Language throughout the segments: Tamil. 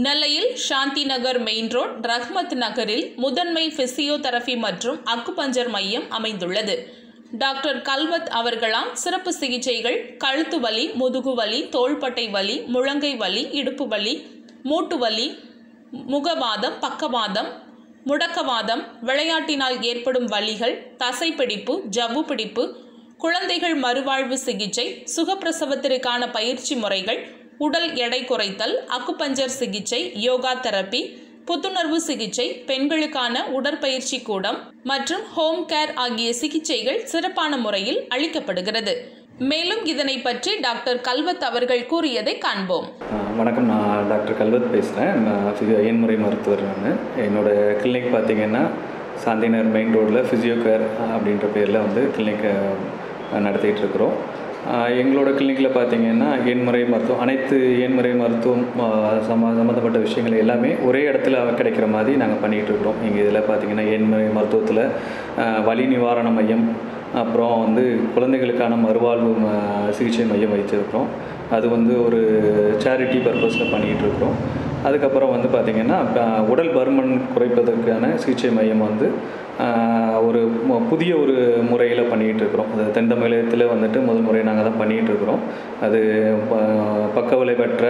நெல்லையில் சாந்தி நகர் மெயின் ரோட் ரஹ்மத் நகரில் முதன்மை பிசியோதெரபி மற்றும் அக்குபஞ்சர் மையம் அமைந்துள்ளது. டாக்டர் கல்வத் அவர்களால் சிறப்பு சிகிச்சைகள், கழுத்து வலி, முதுகு வலி, தோள்பட்டை வலி, முழங்கை வலி, இடுப்பு வலி, மூட்டு வலி, முகவாதம், பக்கவாதம், முடக்கவாதம், விளையாட்டினால் ஏற்படும் வலிகள், தசைப்பிடிப்பு, ஜவ்வு பிடிப்பு, குழந்தைகள் மறுவாழ்வு சிகிச்சை, சுகப்பிரசவத்திற்கான பயிற்சி முறைகள், உடல் எடை குறைத்தல், அக்குபஞ்சர் சிகிச்சை, யோகா தெரப்பி, புத்துணர்வு சிகிச்சை, பெண்களுக்கான உடற்பயிற்சி கூடம் மற்றும் ஹோம் கேர் ஆகிய சிகிச்சைகள் சிறப்பான முறையில் அளிக்கப்படுகிறது. மேலும் இதனை பற்றி டாக்டர் கல்வத் அவர்கள் கூறியதை காண்போம். வணக்கம், நான் டாக்டர் கல்வத் பேசுகிறேன். எண்முறை மருத்துவர். என்னோட கிளினிக் பார்த்திங்கன்னா சாந்திநகர் மெயின் ரோடில் ஃபிசியோ கேர் அப்படின்ற பேரில் கிளினிக் நடத்திட்டு இருக்கிறோம். எங்களோட கிளினிக்கில் பார்த்திங்கன்னா எண்முறை மருத்துவம், அனைத்து எண்முறை மருத்துவம் சம்மந்தப்பட்ட விஷயங்கள் எல்லாமே ஒரே இடத்துல கிடைக்கிற மாதிரி நாங்கள் பண்ணிகிட்ருக்குறோம். எங்கள் இதில் பார்த்திங்கன்னா எண்முறை மருத்துவத்தில் வலி நிவாரண மையம், அப்புறம் குழந்தைகளுக்கான மறுவாழ்வு சிகிச்சை மையம் வைத்திருக்கிறோம். அது ஒரு சேரிட்டி பர்பஸில் பண்ணிகிட்ருக்குறோம். அதுக்கப்புறம் பார்த்திங்கன்னா உடல் பருமன் குறைப்பதற்கான சிகிச்சை மையம் ஒரு புதிய ஒரு முறையில் பண்ணிகிட்ருக்குறோம். அது தென் தமிழகத்தில் முதல் முறை நாங்கள் தான் பண்ணிகிட்ருக்குறோம். அது பக்கவிளைவற்ற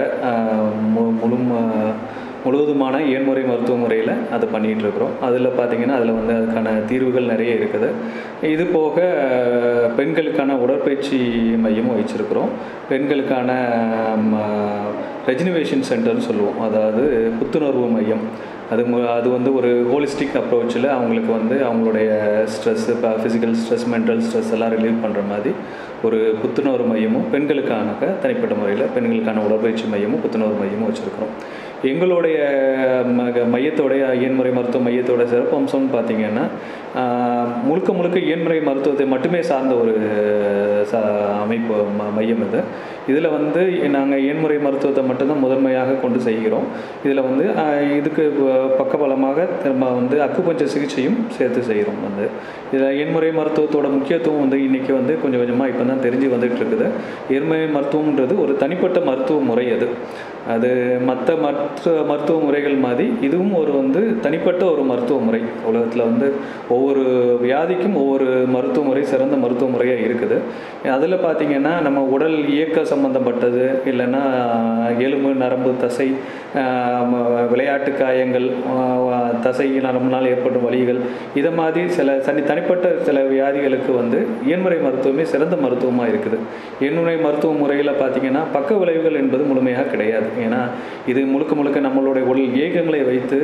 முழுவதுமான எண்முறை மருத்துவ முறையில் அதை பண்ணிகிட்ருக்குறோம். அதில் பார்த்திங்கன்னா அதுக்கான தீர்வுகள் நிறைய இருக்குது. இது போக பெண்களுக்கான உடற்பயிற்சி மையமும் வச்சுருக்குறோம். பெண்களுக்கான ரெஜினிவேஷன் சென்டர்னு சொல்லுவோம், அதாவது புத்துணர்வு மையம். அது ஒரு ஹோலிஸ்டிக் அப்ரோச்சில் அவங்களுக்கு அவங்களுடைய stress, physical stress, mental stress எல்லாம் ரிலீவ் பண்ணுற மாதிரி ஒரு புத்துணர்வு மையமும், பெண்களுக்கான தனிப்பட்ட முறையில் பெண்களுக்கான உடற்பயிற்சி மையமும் புத்துணர்வு மையமும் வச்சுருக்கிறோம். எங்களுடைய மையத்தோடைய எண்முறை மருத்துவ மையத்தோட சிறப்பு அம்சம்னு பார்த்திங்கன்னா முழுக்க எண்முறை மருத்துவத்தை மட்டுமே சார்ந்த ஒரு அமைப்பு மையம் இது. இதில் நாங்கள் எண்முறை மருத்துவத்தை மட்டும்தான் முதன்மையாக கொண்டு செய்கிறோம். இதில் இதுக்கு பக்கபலமாக திரும்ப அக்குபஞ்சர் சிகிச்சையும் சேர்த்து செய்கிறோம். இதில் எண்முறை மருத்துவத்தோட முக்கியத்துவம் இன்றைக்கி கொஞ்சம் கொஞ்சமாக இப்போ தான் தெரிஞ்சு வந்துட்டுருக்குது. எண்முறை மருத்துவம்ன்றது ஒரு தனிப்பட்ட மருத்துவ முறை. அது மற்ற மருத்துவ முறைகள் மாதிரி இதுவும் ஒரு தனிப்பட்ட ஒரு மருத்துவ முறை. உலகத்தில் ஒவ்வொரு வியாதிக்கும் ஒவ்வொரு மருத்துவ முறை சிறந்த மருத்துவ முறையாக இருக்குது. அதில் பார்த்திங்கன்னா நம்ம உடல் இயக்க சம்மந்தப்பட்டது, இல்லைன்னா எலும்பு, நரம்பு, தசை, விளையாட்டு காயங்கள், தசை நரம்புனால் ஏற்படும் வலிகள், இதை மாதிரி தனிப்பட்ட சில வியாதிகளுக்கு எண்முறை மருத்துவமே சிறந்த மருத்துவமாக இருக்குது. எண்முறை மருத்துவ முறையில் பார்த்திங்கன்னா பக்க விளைவுகள் என்பது முழுமையாக கிடையாது. ஏன்னா இது முழுக்க நம்மளுடைய உடல் இயக்கங்களை வைத்து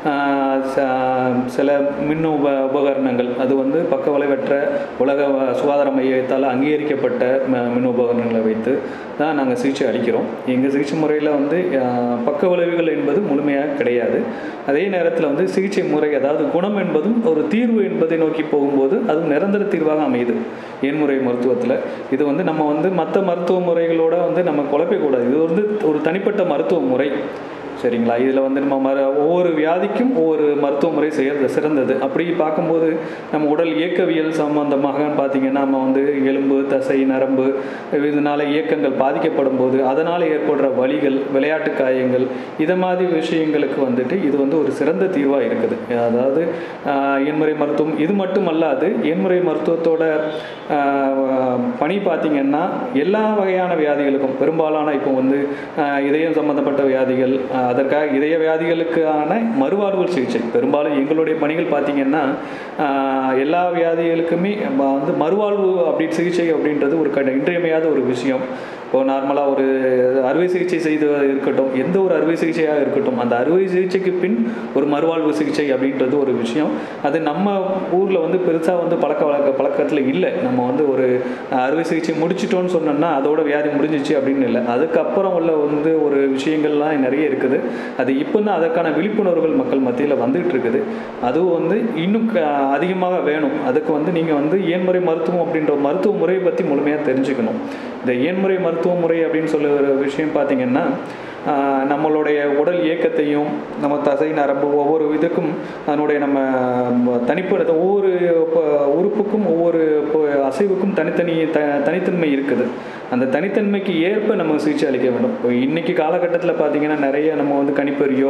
சில மின் உபகரணங்கள், அது பக்க விளைவற்ற உலக சுகாதார மையத்தால் அங்கீகரிக்கப்பட்ட மின் உபகரணங்களை வைத்து தான் நாங்கள் சிகிச்சை அளிக்கிறோம். எங்கள் சிகிச்சை முறையில் பக்க விளைவுகள் என்பது முழுமையாக கிடையாது. அதே நேரத்தில் சிகிச்சை முறை, அதாவது குணம் என்பதும் ஒரு தீர்வு என்பதை நோக்கி போகும்போது அதுவும் நிரந்தர தீர்வாக அமையுது. எண்முறை மருத்துவத்தில் இது நம்ம மற்ற மருத்துவ முறைகளோடு நம்ம குழப்பக்கூடாது. இது ஒரு தனிப்பட்ட மருத்துவ முறை, சரிங்களா? இதில் நம்ம ஒவ்வொரு வியாதிக்கும் ஒவ்வொரு மருத்துவ முறை சிறந்தது. அப்படி பார்க்கும்போது நம்ம உடல் இயக்கவியல் சம்பந்தமாக பார்த்திங்கன்னா நம்ம எலும்பு, தசை, நரம்பு இதனால் இயக்கங்கள் பாதிக்கப்படும் போது அதனால் ஏற்படுற வலிகள், விளையாட்டு காயங்கள், இதை மாதிரி விஷயங்களுக்கு இது ஒரு சிறந்த தீர்வாக இருக்குது. அதாவது எண்முறை மருத்துவம் இது மட்டும் அல்லாது எண்முறை மருத்துவத்தோட பணி பார்த்திங்கன்னா எல்லா வகையான வியாதிகளுக்கும், பெரும்பாலான இப்போ இதயம் சம்பந்தப்பட்ட வியாதிகள், அதற்காக இதய வியாதிகளுக்கான மறுவாழ்வு சிகிச்சை, பெரும்பாலும் எங்களுடைய பணிகள் பார்த்திங்கன்னா எல்லா வியாதிகளுக்குமே மறுவாழ்வு சிகிச்சை அப்படின்றது ஒரு இன்றியமையாத ஒரு விஷயம். இப்போ நார்மலாக ஒரு அறுவை சிகிச்சை செய்து இருக்கட்டும், எந்த ஒரு அறுவை சிகிச்சையாக இருக்கட்டும், அந்த அறுவை சிகிச்சைக்கு பின் ஒரு மறுவாழ்வு சிகிச்சை அப்படின்றது ஒரு விஷயம். அது நம்ம ஊரில் பெருசாக பழக்கத்தில் இல்லை. நம்ம ஒரு அறுவை சிகிச்சை முடிச்சிட்டோன்னு சொன்னோம்னா அதோட வியாதி முடிஞ்சிச்சு அப்படின்னு இல்லை. அதுக்கப்புறம் உள்ள ஒரு விஷயங்கள்லாம் நிறைய இருக்குது. அது இப்போ தான் அதற்கான விழிப்புணர்வுகள் மக்கள் மத்தியில் வந்துகிட்டு இருக்குது. அதுவும் இன்னும் அதிகமாக வேணும். அதுக்கு நீங்கள் எண்முறை மருத்துவம் அப்படின்ற மருத்துவ முறையை பற்றி முழுமையாக தெரிஞ்சுக்கணும். இந்த எண்முறை மருத்துவ முறை அப்படின்னு சொல்ல ஒரு விஷயம் பார்த்திங்கன்னா நம்மளுடைய உடல் இயக்கத்தையும் நம்ம தசை நரம்பு ஒவ்வொரு இதுக்கும் அதனுடைய நம்ம தனிப்பட்ட ஒவ்வொரு உறுப்புக்கும் ஒவ்வொரு அசைவுக்கும் தனித்தன்மை இருக்குது. அந்த தனித்தன்மைக்கு ஏற்ப நம்ம சிகிச்சை அளிக்க வேண்டும். இப்போ இன்றைக்கி காலகட்டத்தில் பார்த்திங்கன்னா நிறைய நம்ம வந்து கணிப்பொறியோ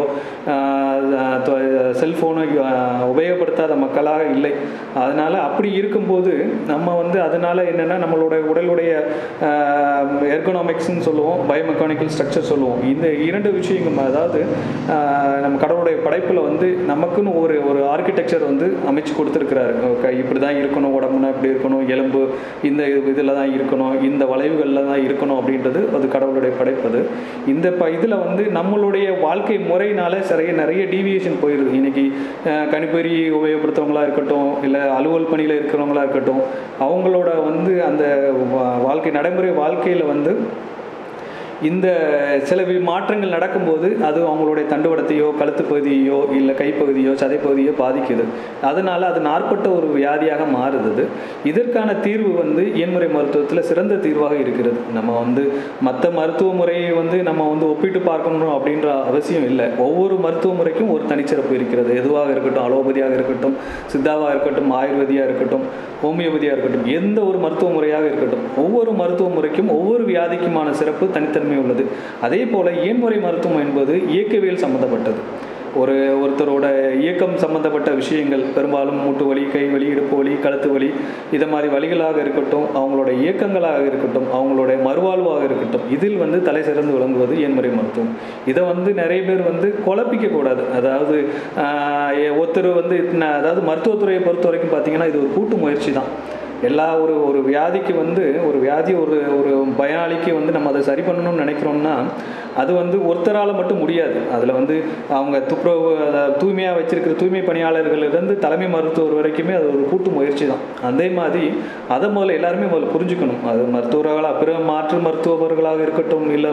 செல்ஃபோனோ உபயோகப்படுத்தாத மக்களாக இல்லை. அதனால் அப்படி இருக்கும்போது நம்ம வந்து அதனால் என்னென்னா நம்மளோட உடலுடைய எர்கோனாமிக்ஸ்ன்னு சொல்லுவோம், பயோமெக்கானிக்கல் ஸ்ட்ரக்சர் சொல்லுவோம். இந்த இரண்டு விஷயங்கள், அதாவது நம்ம கடவுளுடைய படைப்பில் வந்து நமக்குன்னு ஒரு ஆர்கிடெக்சர் வந்து அமைச்சு கொடுத்துருக்கிறாரு. இப்படி தான் இருக்கணும், உடம்புனா இப்படி இருக்கணும், எலும்பு இந்த இதில் தான் இருக்கணும், இந்த வளைவுகளில் தான் இருக்கணும் அப்படின்றது அது கடவுளுடைய படைப்பது. இந்த இதில் வந்து நம்மளுடைய வாழ்க்கை முறையினால நிறைய டீவியேஷன் போயிடுது. இன்னைக்கு கணிப்பொறி உபயோகப்படுத்துறவங்களா இருக்கட்டும், இல்லை அலுவல் பணியில் இருக்கிறவங்களா இருக்கட்டும், அவங்களோட வந்து அந்த நடைமுறை வாழ்க்கையில் வந்து இந்த சில மாற்றங்கள் நடக்கும்போது அது அவங்களுடைய தண்டுவடத்தையோ கழுத்து பகுதியோ இல்லை கைப்பகுதியோ சதைப்பகுதியோ பாதிக்குது. அதனால் அது நாற்பட்ட ஒரு வியாதியாக மாறுது. இதற்கான தீர்வு வந்து இயன்முறை மருத்துவத்தில் சிறந்த தீர்வாக இருக்கிறது. நம்ம வந்து மற்ற மருத்துவ முறையை வந்து நம்ம வந்து ஒப்பிட்டு பார்க்கணும் அப்படின்ற அவசியம் இல்லை. ஒவ்வொரு மருத்துவ முறைக்கும் ஒரு தனிச்சிறப்பு இருக்கிறது. எதுவாக இருக்கட்டும், அலோபதியாக இருக்கட்டும், சித்தாவாக இருக்கட்டும், ஆயுர்வேதியாக இருக்கட்டும், ஹோமியோபதியாக இருக்கட்டும், எந்த ஒரு மருத்துவ முறையாக இருக்கட்டும், ஒவ்வொரு மருத்துவ முறைக்கும் ஒவ்வொரு வியாதிக்குமான சிறப்பு தனித்தன்மை உள்ளது. அதே போல இயன்முறை மருத்துவம் என்பது இயக்கவியல் சம்பந்தப்பட்டது. ஒருத்தரோட இயக்கம் சம்பந்தப்பட்ட விஷயங்கள், பெரும்பாலும் மூட்டு வலி, கை வலி, இடுப்பு வலி, கழுத்து வலி, இதை மாதிரி வலிகளாக இருக்கட்டும், அவங்களோட இயக்கங்களாக இருக்கட்டும், அவங்களுடைய மறுவாழ்வாக இருக்கட்டும், இதில் வந்து தலை சிறந்து விளங்குவது இயன்முறை மருத்துவம். இதை வந்து நிறைய பேர் வந்து குழப்பிக்க கூடாது. அதாவது ஒருத்தர் வந்து அதாவது மருத்துவத்துறையை பொறுத்த வரைக்கும் பார்த்தீங்கன்னா இது ஒரு கூட்டு முயற்சி தான். எல்லா ஒரு வியாதிக்கு வந்து ஒரு பயனாளிக்கு வந்து நம்ம அதை சரி பண்ணணும்னு நினைக்கிறோம்னா அது வந்து ஒருத்தரால் மட்டும் முடியாது. அதில் வந்து அவங்க தூய்மையாக வச்சிருக்கிற தூய்மை பணியாளர்களிலிருந்து தலைமை மருத்துவர் வரைக்குமே அது ஒரு கூட்டு முயற்சி தான். அதே மாதிரி அதை எல்லாருமே புரிஞ்சுக்கணும். அது மருத்துவர்களாக, பிற மாற்று மருத்துவர்களாக இருக்கட்டும், இல்லை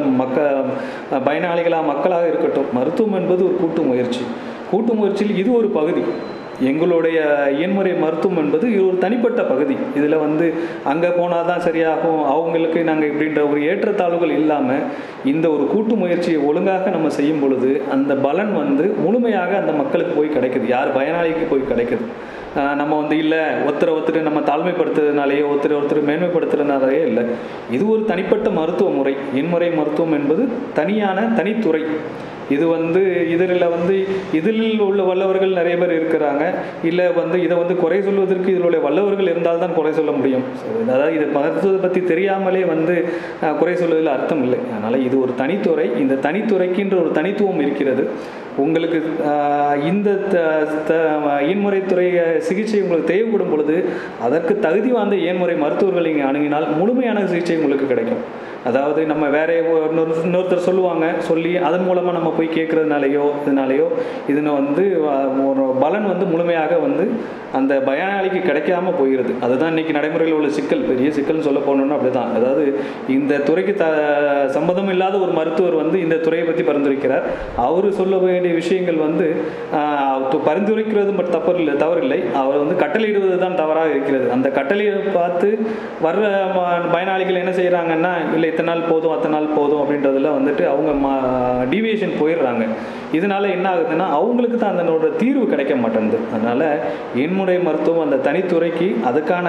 மக்களாக இருக்கட்டும், மருத்துவம் என்பது ஒரு கூட்டு முயற்சி. கூட்டு முயற்சியில் இது ஒரு பகுதி. எங்களுடைய இயன்முறை மருத்துவம் என்பது இது ஒரு தனிப்பட்ட பகுதி. இதில் வந்து அங்கே போனால் தான் சரியாகும், அவங்களுக்கு நாங்கள் இப்படின்ற ஒரு ஏற்றத்தாழ்வுகள் இல்லாமல் இந்த ஒரு கூட்டு முயற்சியை ஒழுங்காக நம்ம செய்யும் பொழுது அந்த பலன் வந்து முழுமையாக அந்த மக்களுக்கு போய் கிடைக்குது, யார் பயனாளிக்கு போய் கிடைக்குது. நம்ம வந்து இல்லை ஒருத்தர் நம்ம தாழ்மைப்படுத்துறதுனாலேயோ ஒருத்தர் மேன்மைப்படுத்துறதுனாலேயோ இல்லை. இது ஒரு தனிப்பட்ட மருத்துவ முறை. இயன்முறை மருத்துவம் என்பது தனித்துறை. இது வந்து இதில் உள்ள வல்லவர்கள் நிறைய பேர் இருக்கிறாங்க. இல்லை வந்து இதை வந்து குறை சொல்வதற்கு இதில் உள்ள வல்லவர்கள் இருந்தால்தான் குறை சொல்ல முடியும். அதாவது இது மருத்துவத்தை பற்றி தெரியாமலே வந்து குறை சொல்வதில் அர்த்தம் இல்லை. அதனால் இது ஒரு தனித்துறை. இந்த தனித்துறைக்கின்ற ஒரு தனித்துவம் இருக்கிறது. உங்களுக்கு இந்த இயன்முறைத்துறை சிகிச்சை உங்களுக்கு தேவைப்படும் பொழுது அதற்கு தகுதி வாய்ந்த இயன்முறை மருத்துவர்கள் நீங்கள் அணுகினால் முழுமையான சிகிச்சை உங்களுக்கு கிடைக்கும். அதாவது நம்ம வேற இன்னொருத்தர் சொல்லி அதன் மூலமாக நம்ம போய் கேட்கறதுனாலையோ இதுன்னு வந்து ஒரு பலன் வந்து முழுமையாக வந்து அந்த பயனாளிக்கு கிடைக்காம போகிறது. அதுதான் இன்னைக்கு நடைமுறையில் உள்ள சிக்கல், பெரிய சிக்கல்னு சொல்ல போனோம்னா அப்படிதான். அதாவது இந்த துறைக்கு சம்மதம் இல்லாத ஒரு மருத்துவர் வந்து இந்த துறையை பற்றி பரிந்துரைக்கிறார். அவர் சொல்ல வேண்டிய விஷயங்கள் வந்து பரிந்துரைக்கிறது தவறில்லை, அவர் வந்து கட்டளையிடுவது தான் தவறாக இருக்கிறது. அந்த கட்டளையை பார்த்து வர்ற பயனாளிகள் என்ன செய்கிறாங்கன்னா, இல்லை இத்தனை நாள் போதும் அத்தனை நாள் போதும் அப்படின்றதுல வந்துட்டு அவங்க டீவியேஷன் போயிடுறாங்க. இதனால என்ன ஆகுதுன்னா அவங்களுக்கு தான் அதனோட தீர்வு கிடைக்க மாட்டேங்குது. அதனால இயன்முறை மருத்துவம் அந்த தனித்துறைக்கு அதுக்கான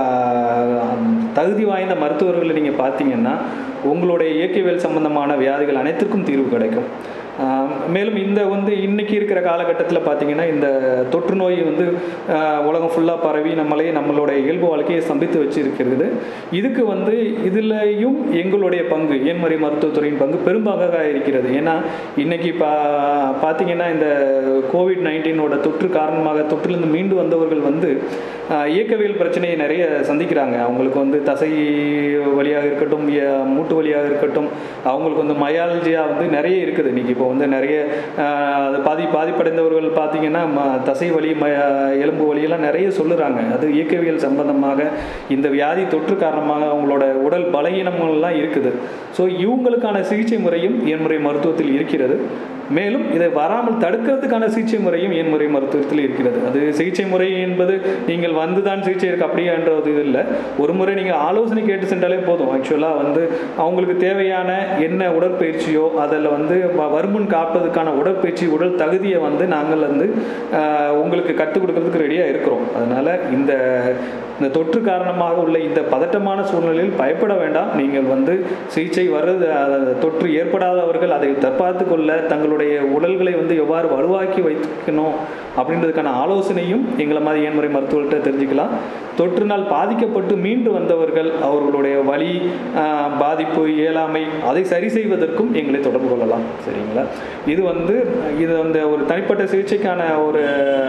தகுதி வாய்ந்த மருத்துவர்களை நீங்கள் பார்த்தீங்கன்னா உங்களுடைய இயக்கவியல் சம்பந்தமான வியாதிகள் அனைத்திற்கும் தீர்வு கிடைக்கும். மேலும் இந்த வந்து இன்னைக்கு இருக்கிற காலகட்டத்தில் பார்த்தீங்கன்னா இந்த தொற்று நோய் வந்து உலகம் ஃபுல்லாக பரவி நம்மளுடைய இயல்பு வாழ்க்கையை ஸ்தம்பித்து வச்சிருக்கிறது. இதுக்கு வந்து இதுலையும் எங்களுடைய பங்கு, இயன்முறை மருத்துவத்துறையின் பங்கு பெரும்பாக இருக்கிறது. ஏன்னா இன்னைக்கு பார்த்தீங்கன்னா இந்த கோவிட்-19 தொற்று காரணமாக தொற்றிலிருந்து மீண்டு வந்தவர்கள் வந்து இயக்கவியல் பிரச்சனையை நிறைய சந்திக்கிறாங்க. அவங்களுக்கு வந்து தசை வலியாக இருக்கட்டும், மூட்டு வலியாக இருக்கட்டும், அவங்களுக்கு வந்து மயாலஜியா வந்து நிறைய இருக்குது. இன்னைக்கு இப்போ வந்து நிறைய பாதிப்படைந்தவர்கள் பார்த்தீங்கன்னா தசை வலி, எலும்பு வலியெல்லாம் நிறைய சொல்லுறாங்க. அது இயக்கவியல் சம்பந்தமாக இந்த வியாதி தொற்று காரணமாக அவங்களோட உடல் பலகீனங்கள்லாம் இருக்குது. ஸோ இவங்களுக்கான சிகிச்சை முறையும் இயன்முறை மருத்துவத்தில் இருக்கிறது. மேலும் இதை வராமல் தடுக்கிறதுக்கான சிகிச்சை முறையும் இயன்முறை மருத்துவத்தில் இருக்கிறது. அது சிகிச்சை முறை என்பது நீங்கள் வந்து தான் சிகிச்சை இருக்குது அப்படின்றது இது இல்லை. ஒரு முறை நீங்கள் ஆலோசனை கேட்டு சென்றாலே போதும். ஆக்சுவலாக வந்து அவங்களுக்கு தேவையான என்ன உடற்பயிற்சியோ அதில் வந்து வருமுன் காப்பதுக்கான உடற்பயிற்சி உடல் தகுதியை வந்து நாங்கள் வந்து உங்களுக்கு கற்றுக் கொடுக்கறதுக்கு ரெடியாக இருக்கிறோம். அதனால் இந்த தொற்று காரணமாக உள்ள இந்த பதட்டமான சூழ்நிலையில் பயப்பட வேண்டாம். நீங்கள் வந்து சிகிச்சை வர்றது தொற்று ஏற்படாதவர்கள் அதை தற்பார்த்து கொள்ள தங்களுடைய உடல்களை வந்து எவ்வாறு வலுவாக்கி வைக்கணும் அப்படின்றதுக்கான ஆலோசனையும் எங்களை மாதிரி இயன்முறை மருத்துவர்கிட்ட தெரிஞ்சுக்கலாம். தொற்றுனால் பாதிக்கப்பட்டு மீண்டு வந்தவர்கள் அவர்களுடைய வலி பாதிப்பு இயலாமை அதை சரி செய்வதற்கும் எங்களை தொடர்பு கொள்ளலாம். சரிங்களா? இது அந்த ஒரு தனிப்பட்ட சிகிச்சைக்கான ஒரு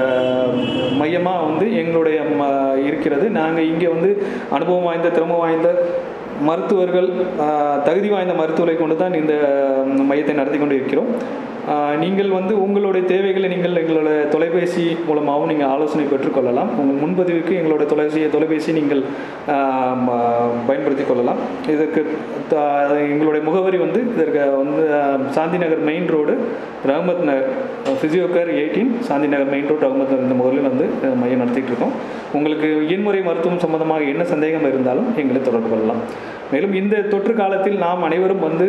மையமாக வந்து எங்களுடைய இருக்கிறது. நாங்கள் இங்கே வந்து அனுபவம் வாய்ந்த திறமை வாய்ந்த மருத்துவர்கள் தகுதி வாய்ந்த மருத்துவரை கொண்டு தான் இந்த மையத்தை நடத்தி கொண்டு இருக்கிறோம். நீங்கள் வந்து உங்களுடைய தேவைகளை நீங்கள் எங்களோட தொலைபேசி மூலமாகவும் நீங்கள் ஆலோசனை பெற்றுக்கொள்ளலாம். உங்கள் முன்பதிவுக்கு எங்களோட தொலைபேசி நீங்கள் பயன்படுத்தி கொள்ளலாம். இதற்கு எங்களுடைய முகவரி வந்து இதற்கு வந்து சாந்தி நகர் மெயின் ரோடு ரஹமத் நகர் ஃபிசியோகேர் 18 சாந்தி நகர் மெயின் ரோடு ரஹமத் நகர் இந்த முகவரியில் வந்து மையம் நடத்திட்டு இருக்கோம். உங்களுக்கு இயன்முறை மருத்துவம் சம்பந்தமாக என்ன சந்தேகம் இருந்தாலும் எங்களை தொடர்பு கொள்ளலாம். மேலும் இந்த தொற்று காலத்தில் நாம் அனைவரும் வந்து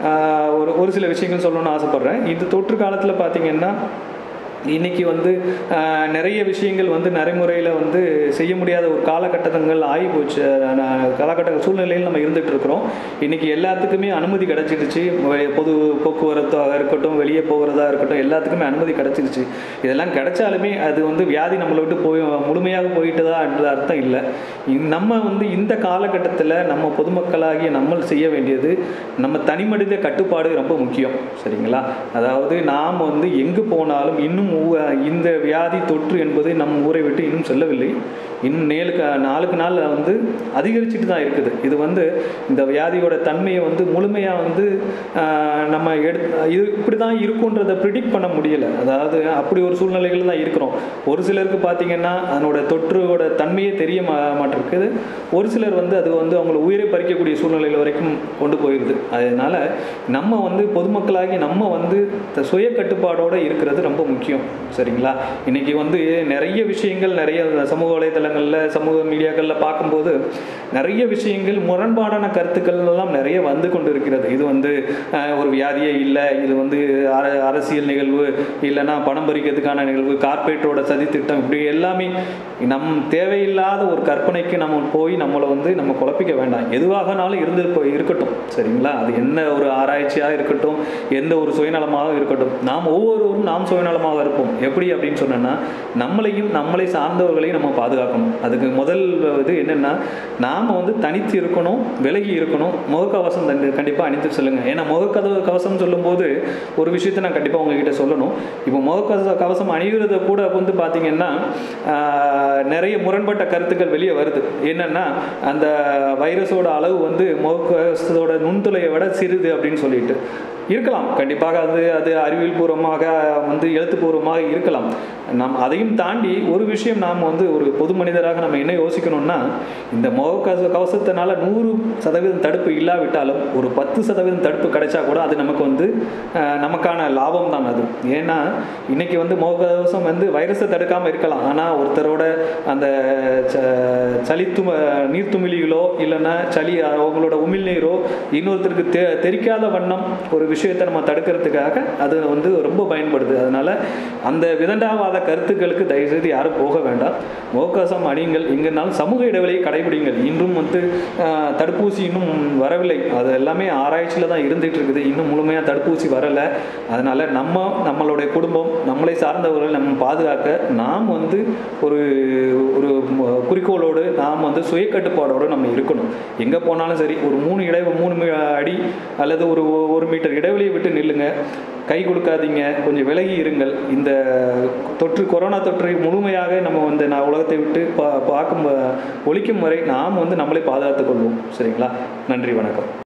ஒரு சில விஷயங்கள் சொல்லணும்னு ஆசைப்பட்றேன். இந்த தொற்று காலத்தில் பார்த்திங்கன்னா இன்றைக்கி வந்து நிறைய விஷயங்கள் வந்து நடைமுறையில் வந்து செய்ய முடியாத ஒரு காலகட்டங்கள் ஆகி போச்சு. காலகட்ட சூழ்நிலையில் நம்ம இருந்துகிட்டு இருக்கிறோம். இன்றைக்கி எல்லாத்துக்குமே அனுமதி கிடச்சிருச்சு. பொது போக்குவரத்தாக இருக்கட்டும், வெளியே போகிறதா இருக்கட்டும், எல்லாத்துக்குமே அனுமதி கிடச்சிருச்சு. இதெல்லாம் கிடைச்சாலுமே அது வந்து வியாதி நம்மளை விட்டு முழுமையாக போயிட்டுதா என்ற அர்த்தம் இல்லை. நம்ம வந்து இந்த காலகட்டத்தில் நம்ம பொதுமக்களாகிய நம்ம செய்ய வேண்டியது நம்ம தனிமனித கட்டுப்பாடு ரொம்ப முக்கியம். சரிங்களா? அதாவது நாம் வந்து எங்கு போனாலும் இன்னும் இந்த வியாதி தொற்று என்பது நம் ஊரை விட்டு இன்னும் செல்லவில்லை. இன்னும் நாளுக்கு நாள் வந்து அதிகரிச்சுட்டு தான் இருக்குது. இது வந்து இந்த வியாதியோட தன்மையை வந்து முழுமையாக வந்து நம்ம இது இப்படி தான் இருக்குன்றதை ப்ரிடிக்ட் பண்ண முடியலை. அதாவது அப்படி ஒரு சூழ்நிலைகள் தான் இருக்கிறோம். ஒரு சிலருக்கு பார்த்திங்கன்னா அதனோட தொற்றோட தன்மையே தெரிய மாட்டிருக்குது. ஒரு சிலர் வந்து அது வந்து அவங்கள உயிரை பறிக்கக்கூடிய சூழ்நிலைகள் வரைக்கும் கொண்டு போயிடுது. அதனால் நம்ம வந்து பொதுமக்களாகி நம்ம வந்து சுய கட்டுப்பாடோடு இருக்கிறது ரொம்ப முக்கியம். சரிங்களா? இன்றைக்கி வந்து நிறைய விஷயங்கள் நிறைய சமூக வலைதளங்களில் சமூக மீடியாக்களில் பார்க்கும்போது நிறைய விஷயங்கள் முரண்பாடான கருத்துக்கள் எல்லாம் நிறைய வந்து கொண்டு இருக்கிறது. இது வந்து ஒரு வியாதியே இல்லை, இது வந்து அரசியல் நிகழ்வு, இல்லைன்னா பணம் பறிக்கிறதுக்கான நிகழ்வு, கார்பரேட்டோட சதி திட்டம், இப்படி எல்லாமே தேவையில்லாத ஒரு கற்பனைக்கு நம்ம போய் நம்மளை வந்து நம்ம குழப்பிக்க வேண்டாம். எதுவாகனாலும் இருக்கட்டும். சரிங்களா? அது என்ன ஒரு ஆராய்ச்சியாக இருக்கட்டும், எந்த ஒரு சுயநலமாக இருக்கட்டும், நாம் ஒவ்வொருவரும் நாம் சுயநலமாக இருப்போம். எப்படி அப்படின்னு சொன்னோன்னா நம்மளையும் நம்மளை சார்ந்தவர்களையும் நம்ம பாதுகாக்கணும். அதுக்கு முதல் இது என்னென்னா நாம் வந்து தனித்து இருக்கணும், விலகி இருக்கணும். முகக்கவசம் கண்டிப்பாக அணிந்து சொல்லுங்கள். ஏன்னா முகக்கவசம் சொல்லும்போது ஒரு விஷயத்தை நான் கண்டிப்பாக உங்ககிட்ட சொல்லணும். இப்போ முகக்கவசம் அணிகிறத கூட வந்து பார்த்திங்கன்னா நிறைய முரண்பட்ட கருத்துக்கள் வெளியே வருது. என்னென்னா அந்த வைரஸோட அளவு வந்து முகக்கவசத்தோட நுண்துளையை விட சிறிது அப்படின்னு சொல்லிட்டு இருக்கலாம். கண்டிப்பாக அது அறிவியல் பூர்வமாக வந்து எழுத்துப்பூர்வமாக இருக்கலாம். நாம் அதையும் தாண்டி ஒரு விஷயம் நாம் வந்து ஒரு பொது மனிதராக நம்ம என்ன யோசிக்கணும்னா, இந்த முகக்கவசத்தினால 100% தடுப்பு இல்லாவிட்டாலும் ஒரு 10% தடுப்பு கிடைச்சா கூட அது நமக்கு வந்து நமக்கான லாபம் தான் அது. ஏன்னா இன்றைக்கி வந்து முகக்கவசம் வந்து வைரஸை தடுக்காமல் இருக்கலாம். ஆனால் ஒருத்தரோட அந்த நீர்த்துமிழிகளோ இல்லைன்னா அவங்களோட உமிழ்நீரோ இன்னொருத்தருக்கு தெரிக்காத வண்ணம் ஒரு விஷயத்தை நம்ம தடுக்கிறதுக்காக அது வந்து ரொம்ப பயன்படுது. அதனால் அந்த விதண்டாவாத கருத்துக்களுக்கு தயவுசெய்து யாரும் போக வேண்டாம். முகக்கவசம் அணியுங்கள். எங்கேனாலும் சமூக இடைவெளியை கடைபிடிங்கள். இன்றும் வந்து தடுப்பூசி இன்னும் வரவில்லை. அது எல்லாமே ஆராய்ச்சியில் தான் இருந்துகிட்டு இருக்குது. இன்னும் முழுமையாக தடுப்பூசி வரலை. அதனால் நம்மளுடைய குடும்பம், நம்மளை சார்ந்தவர்கள் நம்ம பாதுகாக்க நாம் வந்து ஒரு குறிக்கோளோடு நாம் வந்து சுய கட்டுப்பாடோடு நம்ம இருக்கணும். எங்கே போனாலும் சரி ஒரு 3 அடி அல்லது ஒரு 1 மீட்டர் இடைவெளியை விட்டு நில்லுங்க. கை கொடுக்காதீங்க, கொஞ்சம் விலகி இருங்கள். இந்த கொரோனா தொற்றை முழுமையாக நம்ம வந்து உலகத்தை விட்டு ஒழிக்கும் வரை நாம் வந்து நம்மளை பாதுகாத்துக் கொள்வோம். சரிங்களா? நன்றி, வணக்கம்.